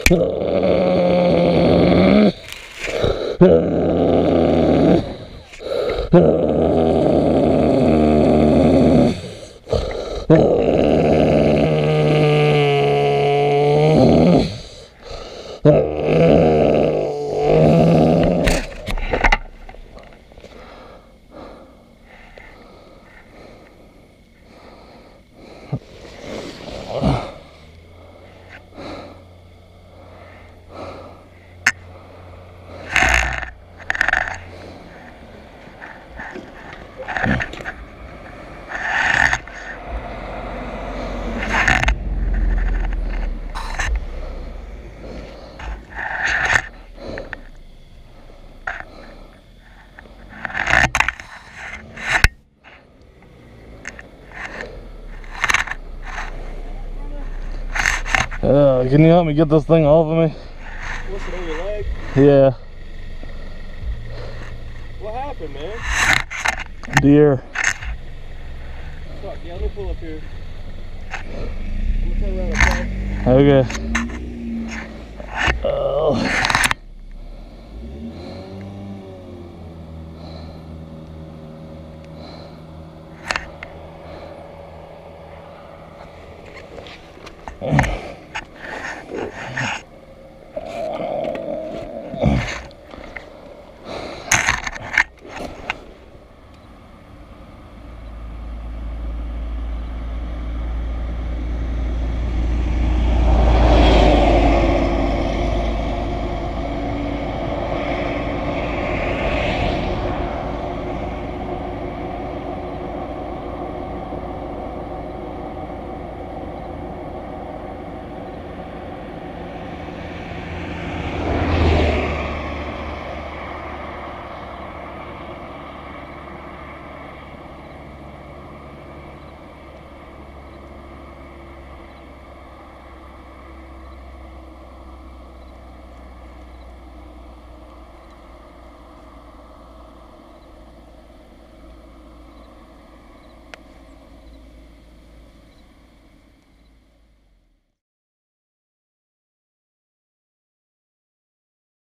Can you help me get this thing off of me? What's it on your leg? Yeah. What happened, man? Deer. Fuck, yeah, let me pull up here. I'm gonna turn around and play. Okay. Oh.